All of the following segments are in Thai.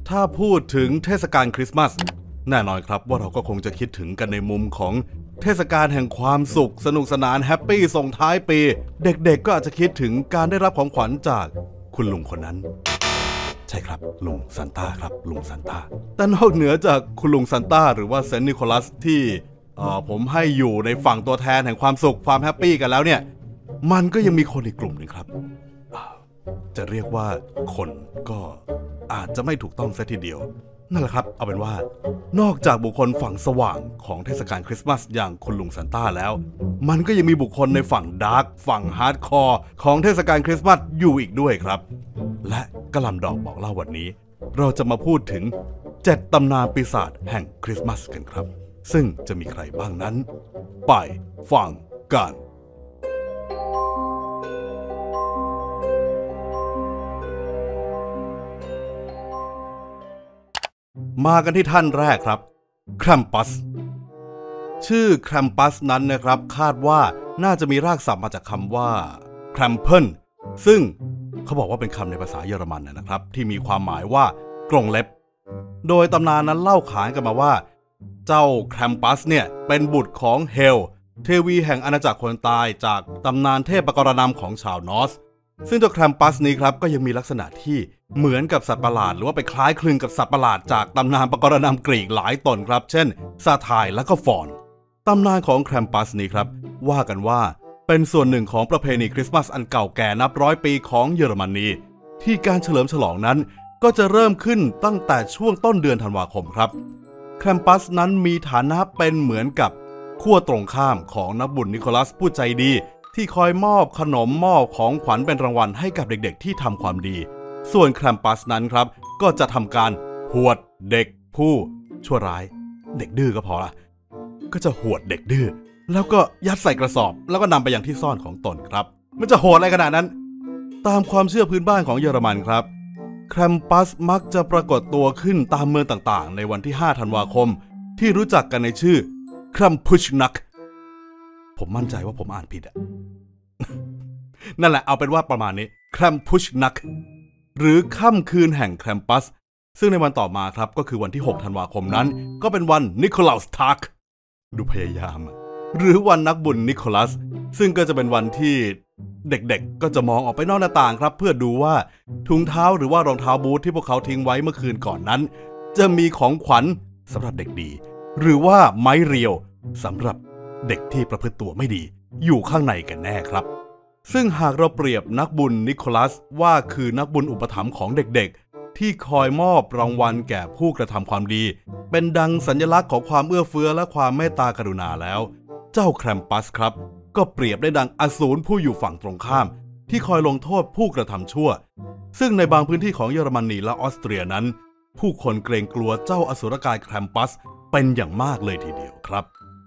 ถ้าพูดถึงเทศกาลคริสต์มาสแน่นอนครับว่าเราก็คงจะคิดถึงกันในมุมของเทศกาลแห่งความสุขสนุกสนานแฮปปี้ส่งท้ายปีเด็กๆก็อาจจะคิดถึงการได้รับของขวัญจากคุณลุงคนนั้นใช่ครับลุงซานต้าครับลุงซานต้าแต่นอกเหนือจากคุณลุงซานต้าหรือว่าเซนต์นิโคลัสที่ผมให้อยู่ในฝั่งตัวแทนแห่งความสุขความแฮปปี้กันแล้วเนี่ยมันก็ยังมีคนอีกกลุ่มหนึ่งครับจะเรียกว่าคนก็อาจจะไม่ถูกต้องซะทีเดียวนั่นแหละครับเอาเป็นว่านอกจากบุคคลฝั่งสว่างของเทศกาลคริสต์มาสอย่างคุณลุงซานต้าแล้วมันก็ยังมีบุคคลในฝั่งดาร์กฝั่งฮาร์ดคอร์ของเทศกาลคริสต์มาสอยู่อีกด้วยครับและกระหล่ำดอกบอกเล่าวันนี้เราจะมาพูดถึง7ตำนานปีศาจแห่งคริสต์มาสกันครับซึ่งจะมีใครบ้างนั้นไปฟังกันมากันที่ท่านแรกครับแครมปัสชื่อแครมปัสนั้นนะครับคาดว่าน่าจะมีรากศัพท์มาจากคำว่าแครมเพิลซึ่งเขาบอกว่าเป็นคำในภาษาเยอรมันนะครับที่มีความหมายว่ากรงเล็บโดยตำนานนั้นเล่าขานกันมาว่าเจ้าแครมปัสเนี่ยเป็นบุตรของเฮลเทวีแห่งอาณาจักรคนตายจากตำนานเทพกรณำของชาวนอร์สซึ่งเจ้าแครมปัสนี้ครับก็ยังมีลักษณะที่เหมือนกับสัตว์ประหลาดหรือว่าไปคล้ายคลึงกับสัตว์ประหลาดจากตำนานปกรณำกรีกหลายตนครับเช่นซาไทน์และก็ฟอนตำนานของแครมปัสนี้ครับว่ากันว่าเป็นส่วนหนึ่งของประเพณีคริสต์มาสอันเก่าแก่นับร้อยปีของเยอรมนีที่การเฉลิมฉลองนั้นก็จะเริ่มขึ้นตั้งแต่ช่วงต้นเดือนธันวาคมครับแครมปัสนั้นมีฐานะเป็นเหมือนกับขั้วตรงข้ามของนักบุญนิโคลัสผู้ใจดีที่คอยมอบขนมมอบของขวัญเป็นรางวัลให้กับเด็กๆที่ทำความดีส่วนแครมปัสนั้นครับก็จะทำการหวดเด็กผู้ชั่วร้ายเด็กดื้อก็พอละก็จะหวดเด็กดื้อแล้วก็ยัดใส่กระสอบแล้วก็นำไปยังที่ซ่อนของตนครับมันจะโหดอะไรขนาดนั้นตามความเชื่อพื้นบ้านของเยอรมันครับแครมปัสมักจะปรากฏตัวขึ้นตามเมืองต่างๆในวันที่5ธันวาคมที่รู้จักกันในชื่อครัมพุชนักผมมั่นใจว่าผมอ่านผิดอะนั่นแหละเอาเป็นว่าประมาณนี้ครัมพุชนักหรือค่ำคืนแห่งแครมปัสซึ่งในวันต่อมาครับก็คือวันที่6ธันวาคมนั้นก็เป็นวันนิโคลัสทาร์กดูพยายามหรือวันนักบุญนิโคลัสซึ่งก็จะเป็นวันที่เด็กๆก็จะมองออกไปนอกหน้าต่างครับเพื่อดูว่าถุงเท้าหรือว่ารองเท้าบูทที่พวกเขาทิ้งไว้เมื่อคืนก่อนนั้นจะมีของขวัญสำหรับเด็กดีหรือว่าไม้เรียวสำหรับเด็กที่ประพฤติตัวไม่ดีอยู่ข้างในกันแน่ครับซึ่งหากเราเปรียบนักบุญนิโคลัสว่าคือนักบุญอุปถัมภ์ของเด็กๆที่คอยมอบรางวัลแก่ผู้กระทำความดีเป็นดังสัญลักษณ์ของความเอื้อเฟื้อและความเมตตากรุณาแล้วเจ้าแครมปัสครับก็เปรียบได้ดังอสูรผู้อยู่ฝั่งตรงข้ามที่คอยลงโทษผู้กระทำชั่วซึ่งในบางพื้นที่ของเยอรมนีและออสเตรียนั้นผู้คนเกรงกลัวเจ้าอสุรกายแครมปัสเป็นอย่างมากเลยทีเดียวครับ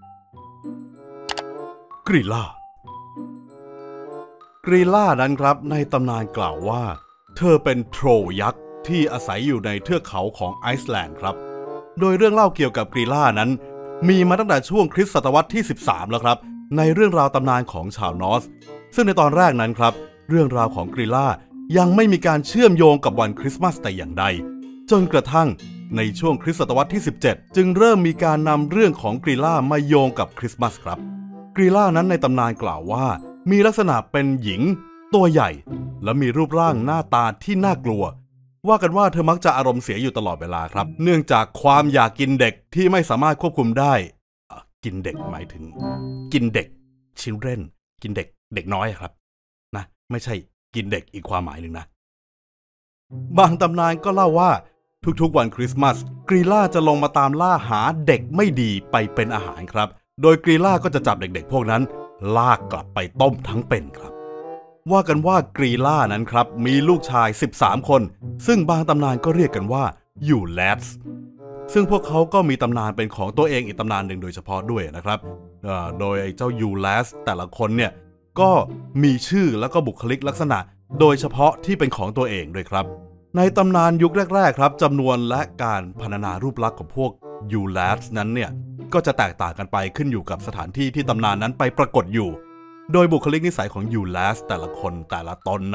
กริล่านั้นครับในตำนานกล่าวว่าเธอเป็นโทรยักษ์ที่อาศัยอยู่ในเทือกเขาของไอซ์แลนด์ครับโดยเรื่องเล่าเกี่ยวกับกริล่านั้นมีมาตั้งแต่ช่วงคริสตศตวรรษที่13แล้วครับในเรื่องราวตำนานของชาวนอร์สซึ่งในตอนแรกนั้นครับเรื่องราวของกริล่ายังไม่มีการเชื่อมโยงกับวันคริสต์มาสแต่อย่างใดจนกระทั่งในช่วงคริสตศตวรรษที่17จึงเริ่มมีการนำเรื่องของกริล่ามาโยงกับคริสต์มาสครับกริล่านั้นในตำนานกล่าวว่ามีลักษณะเป็นหญิงตัวใหญ่และมีรูปร่างหน้าตาที่น่ากลัวว่ากันว่าเธอมักจะอารมณ์เสียอยู่ตลอดเวลาครับเนื่องจากความอยากกินเด็กที่ไม่สามารถควบคุมได้กินเด็กหมายถึงกินเด็กchildrenกินเด็กน้อยครับนะไม่ใช่กินเด็กอีกความหมายหนึ่งนะบางตำนานก็เล่าว่าทุกๆวันคริสต์มาสกริล่าจะลงมาตามล่าหาเด็กไม่ดีไปเป็นอาหารครับโดยกริล่าก็จะจับเด็กๆพวกนั้นลากกลับไปต้มทั้งเป็นครับว่ากันว่ากริล่านั้นครับมีลูกชาย13คนซึ่งบางตำนานก็เรียกกันว่ายูแลสซึ่งพวกเขาก็มีตำนานเป็นของตัวเองอีกตำนานหนึ่งโดยเฉพาะด้วยนะครับโดยเจ้ายูแลสแต่ละคนเนี่ยก็มีชื่อแล้วก็บุคลิกลักษณะโดยเฉพาะที่เป็นของตัวเองด้วยครับในตำนานยุคแรกๆครับจำนวนและการพรรณนารูปลักษณ์ของพวกยูแลสนั้นเนี่ยก็จะแตกต่างกันไปขึ้นอยู่กับสถานที่ที่ตำนานนั้นไปปรากฏอยู่โดยบุคลิกนิสัยของยูแลสแต่ละคนแต่ละตนนั้น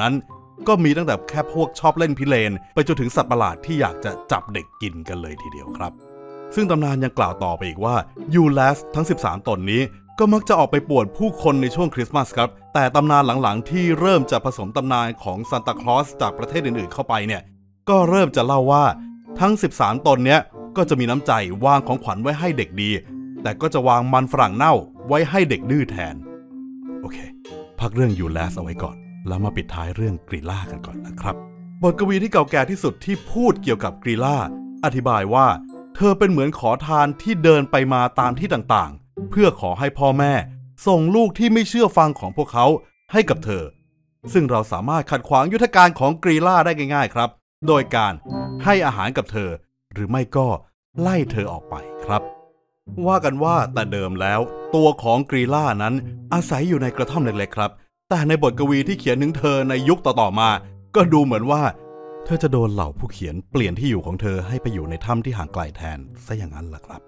ก็มีตั้งแต่แค่พวกชอบเล่นพิเรนไปจนถึงสัตว์ประหลาดที่อยากจะจับเด็กกินกันเลยทีเดียวครับซึ่งตำนานยังกล่าวต่อไปอีกว่ายูแลสทั้ง13ตนนี้ก็มักจะออกไปป่วนผู้คนในช่วงคริสต์มาสครับแต่ตำนานหลังๆที่เริ่มจะผสมตำนานของซานตาคลอสจากประเทศอื่นๆเข้าไปเนี่ยก็เริ่มจะเล่าว่าทั้ง13ตนเนี้ยก็จะมีน้ำใจวางของขวัญไว้ให้เด็กดีแต่ก็จะวางมันฝรั่งเน่าไว้ให้เด็กดื้อแทนโอเคพักเรื่องยูแลสเอาไว้ก่อนแล้วมาปิดท้ายเรื่องกริลล่ากันก่อนนะครับบทกวีที่เก่าแก่ที่สุดที่พูดเกี่ยวกับกริลล่าอธิบายว่าเธอเป็นเหมือนขอทานที่เดินไปมาตามที่ต่างๆเพื่อขอให้พ่อแม่ส่งลูกที่ไม่เชื่อฟังของพวกเขาให้กับเธอซึ่งเราสามารถขัดขวางยุทธการของกริลล่าได้ง่ายๆครับโดยการให้อาหารกับเธอหรือไม่ก็ไล่เธอออกไปครับว่ากันว่าแต่เดิมแล้วตัวของกริลล่านั้นอาศัยอยู่ในกระท่อมเล็กๆครับแต่ในบทกวีที่เขียนถึงเธอในยุคต่อๆมาก็ดูเหมือนว่าเธอจะโดนเหล่าผู้เขียนเปลี่ยนที่อยู่ของเธอให้ไปอยู่ในถ้ำที่ห่างไกลแทนซะอย่างนั้นล่ะครับ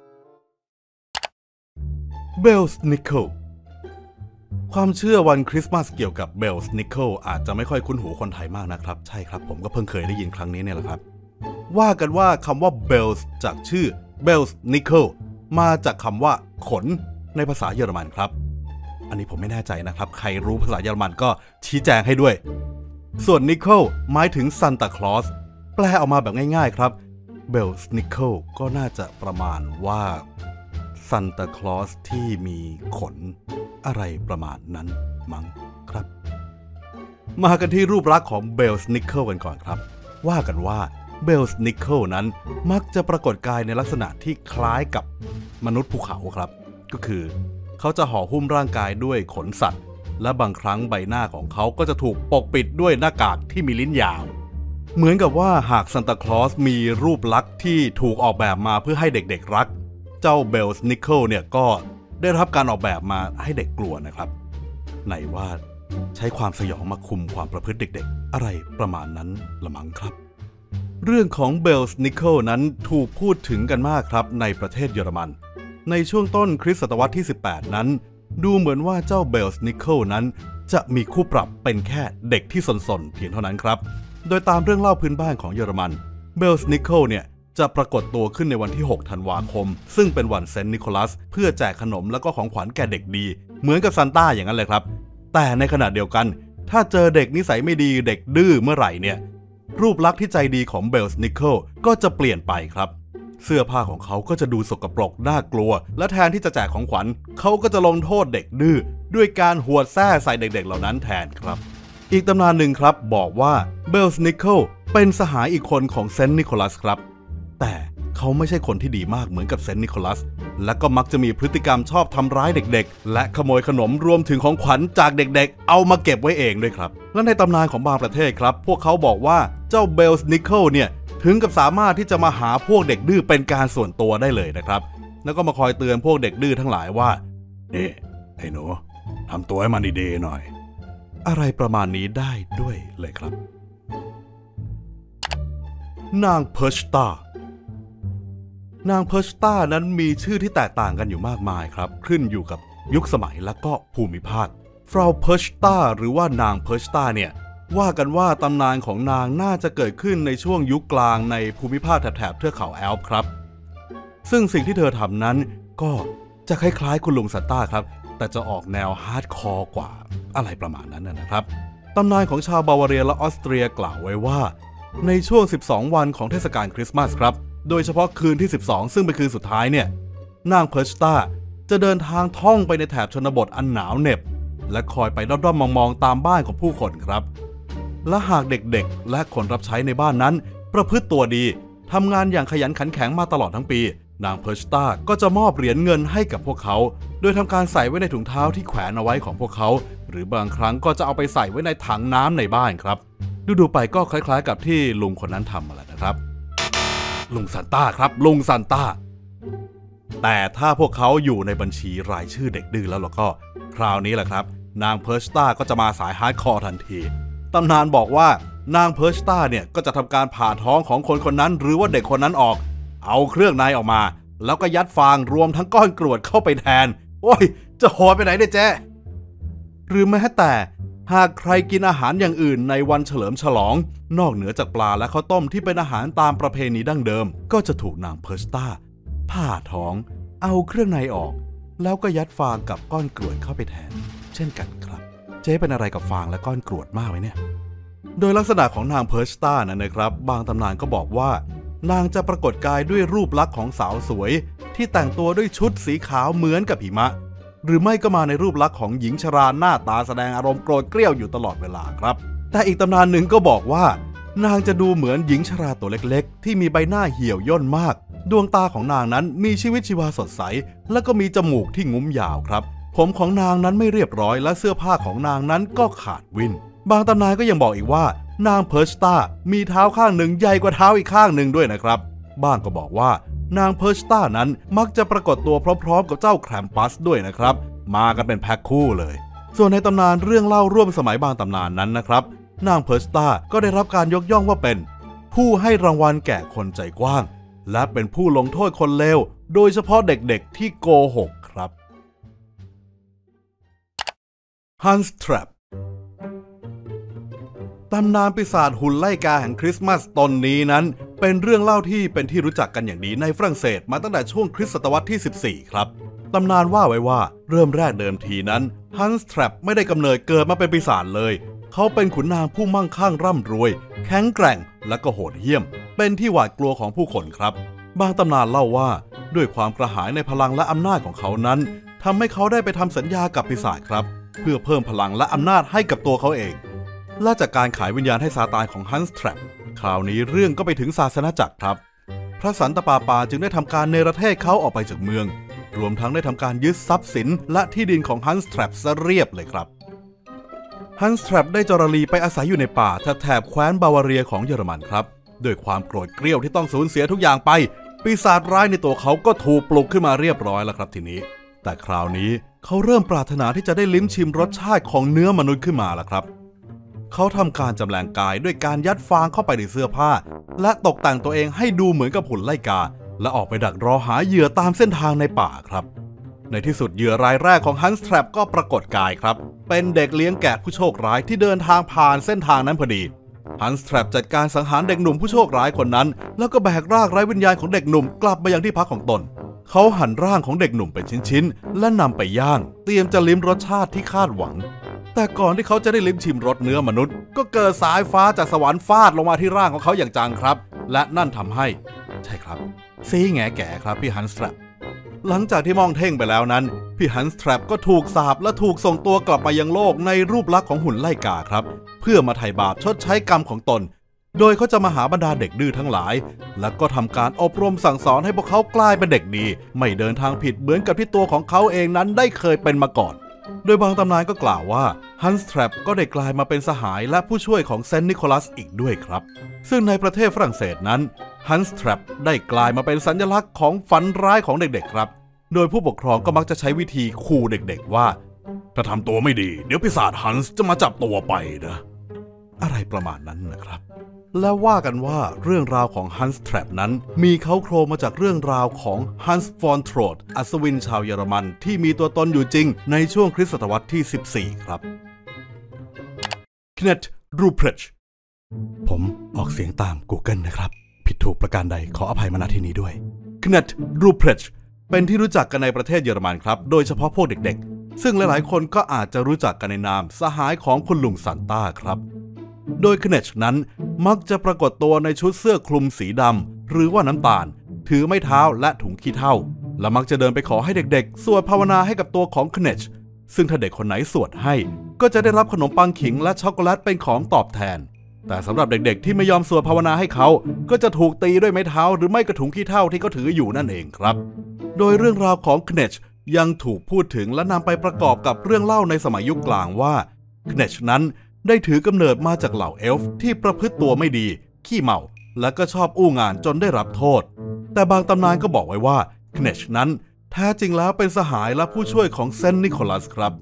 เบลส์นิกเกิลความเชื่อวันคริสต์มาสเกี่ยวกับเบลส์นิกเกิลอาจจะไม่ค่อยคุ้นหูคนไทยมากนะครับใช่ครับผมก็เพิ่งเคยได้ยินครั้งนี้เนี่ยแหละครับว่ากันว่าคำว่าเบลส์จากชื่อเบลส์นิกเกิลมาจากคำว่าขนในภาษาเยอรมันครับอันนี้ผมไม่แน่ใจนะครับใครรู้ภาษาเยอรมันก็ชี้แจงให้ด้วยส่วนนิกเกิลหมายถึงซานตาคลอสแปลออกมาแบบง่ายๆครับเบลส์นิกเกิลก็น่าจะประมาณว่าซานตาคลอสที่มีขนอะไรประมาณนั้นมั้งครับมากันที่รูปลักษณ์ของเบลส์นิกเกิลกันก่อนครับว่ากันว่าเบลส์นิกเกิลนั้นมักจะปรากฏกายในลักษณะที่คล้ายกับมนุษย์ภูเขาครับก็คือเขาจะห่อหุ้มร่างกายด้วยขนสัตว์และบางครั้งใบหน้าของเขาก็จะถูกปกปิดด้วยหน้ากากที่มีลิ้นยาวเหมือนกับว่าหากซานตาคลอสมีรูปลักษณ์ที่ถูกออกแบบมาเพื่อให้เด็กๆรักเจ้าเบลส์นิกเกิลเนี่ยก็ได้รับการออกแบบมาให้เด็กกลัวนะครับไหนว่าใช้ความสยองมาคุมความประพฤติเด็กๆอะไรประมาณนั้นละมั้งครับเรื่องของเบลส์นิกเกิลนั้นถูกพูดถึงกันมากครับในประเทศเยอรมันในช่วงต้นคริสตศตวรรษที่18นั้นดูเหมือนว่าเจ้าเบลส์นิกเกิลนั้นจะมีคู่ปรับเป็นแค่เด็กที่สนๆเพียงเท่านั้นครับโดยตามเรื่องเล่าพื้นบ้านของเยอรมันเบลส์นิกเกิลเนี่ยจะปรากฏตัวขึ้นในวันที่6ธันวาคมซึ่งเป็นวันเซนต์นิโคลัสเพื่อแจกขนมแล้วก็ของขวัญแก่เด็กดีเหมือนกับซานต้าอย่างนั้นเลยครับแต่ในขณะเดียวกันถ้าเจอเด็กนิสัยไม่ดีเด็กดื้อเมื่อไหร่เนี่ยรูปลักษณ์ที่ใจดีของเบลส์นิกเกิลก็จะเปลี่ยนไปครับเสื้อผ้าของเขาก็จะดูสกปรกน่ากลัวและแทนที่จะแจกของขวัญเขาก็จะลงโทษเด็กดื้อด้วยการหวดแส้ใส่เด็กๆเหล่านั้นแทนครับอีกตำนานหนึ่งครับบอกว่าเบลส์นิกเกิลเป็นสหายอีกคนของเซนต์นิโคลัสครับแต่เขาไม่ใช่คนที่ดีมากเหมือนกับเซนต์นิโคลัสและก็มักจะมีพฤติกรรมชอบทำร้ายเด็กๆและขโมยขนมรวมถึงของขวัญจากเด็กๆเอามาเก็บไว้เองด้วยครับและในตำนานของบางประเทศครับพวกเขาบอกว่าเจ้าเบลส์นิกเกิลเนี่ยถึงกับสามารถที่จะมาหาพวกเด็กดื้อเป็นการส่วนตัวได้เลยนะครับแล้วก็มาคอยเตือนพวกเด็กดื้อทั้งหลายว่านี่ไอ้หนูทำตัวให้มันดีๆหน่อยอะไรประมาณนี้ได้ด้วยเลยครับนางเพิร์ชตานางเพิร์ชตานั้นมีชื่อที่แตกต่างกันอยู่มากมายครับขึ้นอยู่กับยุคสมัยและก็ภูมิภาคฟราวเพิร์ชตาหรือว่านางเพิร์ชตาเนี่ยว่ากันว่าตำนานของนางน่าจะเกิดขึ้นในช่วงยุคกลางในภูมิภาคแถบเทือกเขาแอลป์ครับซึ่งสิ่งที่เธอทำนั้นก็จะคล้ายๆคุณลุงซานต้าครับแต่จะออกแนวฮาร์ดคอร์กว่าอะไรประมาณนั้นนะครับตำนานของชาวบาวาเรียและออสเตรียกล่าวไว้ว่าในช่วง12วันของเทศกาลคริสต์มาสครับโดยเฉพาะคืนที่12ซึ่งเป็นคืนสุดท้ายเนี่ยนางเพิร์ชตาจะเดินทางท่องไปในแถบชนบทอันหนาวเหน็บและคอยไปด้อมๆมองๆตามบ้านของผู้คนครับและหากเด็กๆและคนรับใช้ในบ้านนั้นประพฤติตัวดีทำงานอย่างขยันขันแข็งมาตลอดทั้งปีนางเพิร์ชตาก็จะมอบเหรียญเงินให้กับพวกเขาโดยทำการใส่ไว้ในถุงเท้าที่แขวนเอาไว้ของพวกเขาหรือบางครั้งก็จะเอาไปใส่ไว้ในถังน้ำในบ้านครับดูไปก็คล้ายๆกับที่ลุงคนนั้นทำมาแล้วนะครับลุงซานต้าครับลุงซานต้าแต่ถ้าพวกเขาอยู่ในบัญชีรายชื่อเด็กดื้อแล้วก็คราวนี้แหละครับนางเพิร์ชตาก็จะมาสายฮาร์ดคอร์ทันทีตำนานบอกว่านางเพิร์ชตาเนี่ยก็จะทำการผ่าท้องของคนคนนั้นหรือว่าเด็กคนนั้นออกเอาเครื่องในออกมาแล้วก็ยัดฟางรวมทั้งก้อนกรวดเข้าไปแทนโอ้ยจะโหดไปไหนเนี่ยเจ๊หรือแม้แต่หากใครกินอาหารอย่างอื่นในวันเฉลิมฉลองนอกเหนือจากปลาและข้าวต้มที่เป็นอาหารตามประเพณีดั้งเดิมก็จะถูกนางเพอร์สตาผ่าท้องเอาเครื่องในออกแล้วก็ยัดฟางกับก้อนกรวดเข้าไปแทนเช่นกันครับเจ๊เป็นอะไรกับฟางและก้อนกรวดมากไหมเนี่ยโดยลักษณะของนางเพอร์สตานั้นนะครับบางตำนานก็บอกว่านางจะปรากฏกายด้วยรูปลักษณ์ของสาวสวยที่แต่งตัวด้วยชุดสีขาวเหมือนกับหิมะหรือไม่ก็มาในรูปลักษณ์ของหญิงชราหน้าตาแสดงอารมณ์โกรธเกรี้ยวอยู่ตลอดเวลาครับแต่อีกตำนานหนึ่งก็บอกว่านางจะดูเหมือนหญิงชราตัวเล็กๆที่มีใบหน้าเหี่ยวย่นมากดวงตาของนางนั้นมีชีวิตชีวาสดใสและก็มีจมูกที่งุ้มยาวครับผมของนางนั้นไม่เรียบร้อยและเสื้อผ้าของนางนั้นก็ขาดวินบางตำนานก็ยังบอกอีกว่านางเพอร์สตามีเท้าข้างหนึ่งใหญ่กว่าเท้าอีกข้างหนึ่งด้วยนะครับบ้างก็บอกว่านางเพอร์สตานั้นมักจะปรากฏตัวพร้อมๆกับเจ้าแครมปัสด้วยนะครับมากันเป็นแพ็คคู่เลยส่วนในตำนานเรื่องเล่าร่วมสมัยบางตำนานนั้นนะครับนางเพอร์สตาก็ได้รับการยกย่องว่าเป็นผู้ให้รางวัลแก่คนใจกว้างและเป็นผู้ลงโทษคนเลวโดยเฉพาะเด็กๆที่โกหกครับฮันส์ แทรปตำนานปีศาจหุ่นไล่กาแห่งคริสต์มาสตนนี้นั้นเป็นเรื่องเล่าที่เป็นที่รู้จักกันอย่างดีในฝรั่งเศสมาตั้งแต่ช่วงคริสตศตวรรษที่ 14 ครับตำนานว่าไว้ว่าเริ่มแรกเดิมทีนั้นฮันส์ แทรปไม่ได้กำเนิดเกิดมาเป็นปีศาจเลยเขาเป็นขุนนางผู้มั่งคั่งร่ำรวยแข็งแกร่งและก็โหดเหี้ยมเป็นที่หวาดกลัวของผู้คนครับบางตำนานเล่าว่าด้วยความกระหายในพลังและอำนาจของเขานั้นทำให้เขาได้ไปทำสัญญากับปีศาจครับเพื่อเพิ่มพลังและอำนาจให้กับตัวเขาเองและจากการขายวิญญาณให้ซาตานของฮันส์ แทรปคราวนี้เรื่องก็ไปถึงศาสนาจักรครับพระสันตะปาปาจึงได้ทำการเนรเทศเขาออกไปจากเมืองรวมทั้งได้ทำการยึดทรัพย์สินและที่ดินของฮันส์ แทรปซะเรียบเลยครับฮันส์ แทรปได้จรลีไปอาศัยอยู่ในป่าแถบแคว้นบาวาเรียของเยอรมันครับด้วยความโกรธเกรี้ยวที่ต้องสูญเสียทุกอย่างไปปีศาจร้ายในตัวเขาก็ถูกปลุกขึ้นมาเรียบร้อยแล้วครับทีนี้แต่คราวนี้เขาเริ่มปรารถนาที่จะได้ลิ้มชิมรสชาติของเนื้อมนุษย์ขึ้นมาแล้วครับเขาทำการจำแรงกายด้วยการยัดฟางเข้าไปในเสื้อผ้าและตกแต่งตัวเองให้ดูเหมือนกับหุ่นไล่กาและออกไปดักรอหาเหยื่อตามเส้นทางในป่าครับในที่สุดเหยื่อรายแรกของฮันส์ แทรปก็ปรากฏกายครับเป็นเด็กเลี้ยงแกะผู้โชคร้ายที่เดินทางผ่านเส้นทางนั้นพอดีฮันส์ แทรปจัดการสังหารเด็กหนุ่มผู้โชคร้ายคนนั้นแล้วก็แบกร่างไร้วิญญาณของเด็กหนุ่มกลับมายังที่พักของตนเขาหั่นร่างของเด็กหนุ่มเป็นชิ้นๆและนำไปย่างเตรียมจะลิ้มรสชาติที่คาดหวังแต่ก่อนที่เขาจะได้ลิ้มชิมรสเนื้อมนุษย์ก็เกิดสายฟ้าจากสวรรค์ฟาดลงมาที่ร่างของเขาอย่างจังครับและนั่นทำให้ใช่ครับซีแง่แก่ครับพี่ฮันส์ แทรปหลังจากที่มองเท่งไปแล้วนั้นพี่ฮันส์ แทรปก็ถูกสาปและถูกส่งตัวกลับมายังโลกในรูปลักษณ์ของหุ่นไล่กาครับเพื่อมาไถ่บาปชดใช้กรรมของตนโดยเขาจะมาหาบรรดาเด็กดื้อทั้งหลายและก็ทำการอบรมสั่งสอนให้พวกเขากลายเป็นเด็กดีไม่เดินทางผิดเหมือนกับที่ตัวของเขาเองนั้นได้เคยเป็นมาก่อนโดยบางตำนานก็กล่าวว่าฮันส์ แทรปก็ได้กลายมาเป็นสหายและผู้ช่วยของเซนต์นิโคลัสอีกด้วยครับซึ่งในประเทศฝรั่งเศสนั้นฮันส์ แทรปได้กลายมาเป็นสัญลักษณ์ของฝันร้ายของเด็กๆครับโดยผู้ปกครองก็มักจะใช้วิธีขู่เด็กๆว่าถ้าทำตัวไม่ดีเดี๋ยวปีศาจฮันส์จะมาจับตัวไปนะอะไรประมาณนั้นนะครับและว่ากันว่าเรื่องราวของฮันส์ แทรปนั้นมีเค้าโครงมาจากเรื่องราวของฮันส์ ฟอน โทรดอัศวินชาวเยอรมันที่มีตัวตนอยู่จริงในช่วงคริสตศตวรรษที่ 14 ครับคเนต รูเพรชผมออกเสียงตาม Google นะครับผิดถูกประการใดขออภัยมาณที่นี้ด้วยคเนต รูเพรชเป็นที่รู้จักกันในประเทศเยอรมันครับโดยเฉพาะพวกเด็กๆซึ่งหลายๆคนก็อาจจะรู้จักกันในนามสหายของคุณลุงซานต้าครับโดยคเนตนั้นมักจะปรากฏตัวในชุดเสื้อคลุมสีดำหรือว่าน้ำตาลถือไม้เท้าและถุงขี้เถ้าและมักจะเดินไปขอให้เด็กๆสวดภาวนาให้กับตัวของคเนตซึ่งถ้าเด็กคนไหนสวดให้ก็จะได้รับขนมปังขิงและช็อกโกแลตเป็นของตอบแทนแต่สำหรับเด็กๆที่ไม่ยอมสวดภาวนาให้เขาก็จะถูกตีด้วยไม้เท้าหรือไม่กระถุงขี้เถ้าที่เขาถืออยู่นั่นเองครับโดยเรื่องราวของคเนตยังถูกพูดถึงและนำไปประกอบกับเรื่องเล่าในสมัยยุคกลางว่าคเนตนั้นได้ถือกำเนิดมาจากเหล่าเอลฟ์ที่ประพฤติตัวไม่ดีขี้เมาและก็ชอบอู้งานจนได้รับโทษแต่บางตำนานก็บอกไว้ว่าคเนตนั้นแท้จริงแล้วเป็นสหายและผู้ช่วยของเซนต์นิโคลัสครับ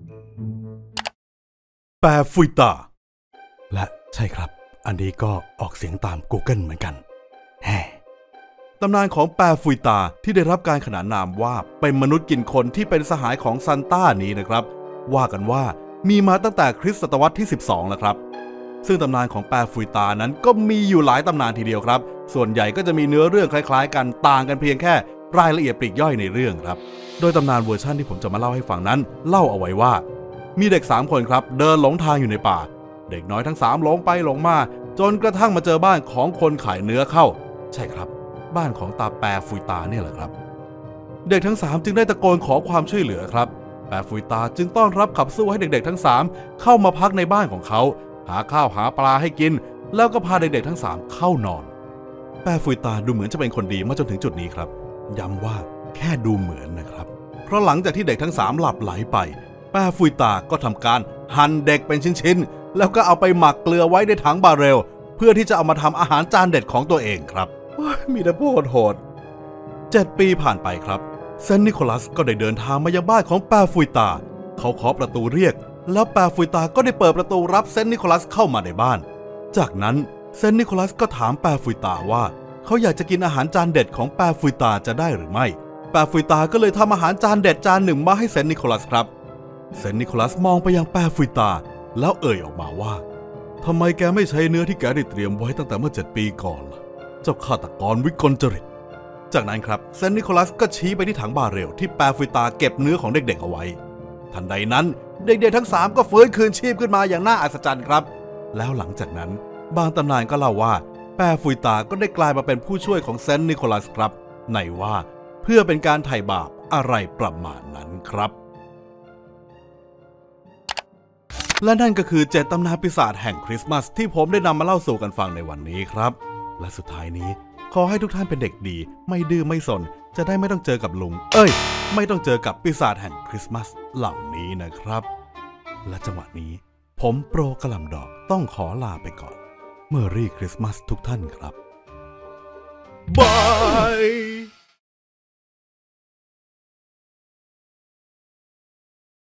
แปฟุยตาและใช่ครับอันนี้ก็ออกเสียงตาม Google เหมือนกันแฮ่ตำนานของแปฟุยตาที่ได้รับการขนานนามว่าเป็นมนุษย์กินคนที่เป็นสหายของซานต้านี้นะครับว่ากันว่ามีมาตั้งแต่คริสตศตวรรษที่ 12 แล้วครับซึ่งตำนานของแปรฟุยตานั้นก็มีอยู่หลายตำนานทีเดียวครับส่วนใหญ่ก็จะมีเนื้อเรื่องคล้ายๆกันต่างกันเพียงแค่รายละเอียดปลีกย่อยในเรื่องครับโดยตำนานเวอร์ชันที่ผมจะมาเล่าให้ฟังนั้นเล่าเอาไว้ว่ามีเด็ก3คนครับเดินหลงทางอยู่ในป่าเด็กน้อยทั้ง3หลงไปหลงมาจนกระทั่งมาเจอบ้านของคนขายเนื้อเข้าใช่ครับบ้านของตาแปรฟุยตาเนี่ยแหละครับเด็กทั้ง3จึงได้ตะโกนขอความช่วยเหลือครับแปรฟุยตาจึงต้อนรับขับสู้ให้เด็กๆทั้ง3เข้ามาพักในบ้านของเขาหาข้าวหาปลาให้กินแล้วก็พาเด็กๆทั้ง3เข้านอนแปรฟุยตาดูเหมือนจะเป็นคนดีมาจนถึงจุดนี้ครับย้ำว่าแค่ดูเหมือนนะครับเพราะหลังจากที่เด็กทั้ง3หลับไหลไปแปรฟุยตาก็ทำการหั่นเด็กเป็นชิ้นๆแล้วก็เอาไปหมักเกลือไว้ในถังบาเรลเพื่อที่จะเอามาทำอาหารจานเด็ดของตัวเองครับมีแต่พูดโหด7 ปีผ่านไปครับเซนต์นิโคลัสก็ได้เดินทางมายังบ้านของแปรฟุยตาเขาเคาะประตูเรียกแล้วแปรฟุยตาก็ได้เปิดประตูรับเซนต์นิโคลัสเข้ามาในบ้านจากนั้นเซนต์นิโคลัสก็ถามแปรฟุยตาว่าเขาอยากจะกินอาหารจานเด็ดของแปรฟุยตาจะได้หรือไม่แปรฟุยตาก็เลยทำอาหารจานเด็ดจานหนึ่งมาให้เซนต์นิโคลัสครับเซนต์นิโคลัสมองไปยังแปรฟุยตาแล้วเอ่ยออกมาว่าทำไมแกไม่ใช้เนื้อที่แกได้เตรียมไว้ตั้งแต่เมื่อ7 ปีก่อนล่ะเจ้าฆาตกรวิกลจริตจากนั้นครับเซนต์นิโคลัสก็ชี้ไปที่ถังบาเรลที่แปรฟุยตาเก็บเนื้อของเด็กๆเอาไว้ทันใดนั้นเด็กๆทั้ง3ก็ฟื้นคืนชีพขึ้นมาอย่างน่าอัศจรรย์ครับแล้วหลังจากนั้นบางตำนานก็เล่าว่าแปรฟุยตาก็ได้กลายมาเป็นผู้ช่วยของเซนต์นิโคลัสครับในว่าเพื่อเป็นการไถ่บาปอะไรประมาณนั้นครับและนั่นก็คือ7 ตำนานปีศาจแห่งคริสต์มาสที่ผมได้นำมาเล่าสู่กันฟังในวันนี้ครับและสุดท้ายนี้ขอให้ทุกท่านเป็นเด็กดีไม่ดื้อไม่สนจะได้ไม่ต้องเจอกับลุงไม่ต้องเจอกับปีศาจแห่งคริสต์มาสเหล่านี้นะครับและจังหวะนี้ผมโปรกระหล่ำดอกต้องขอลาไปก่อนเมอร์รี่คริสต์มาสทุกท่านครับ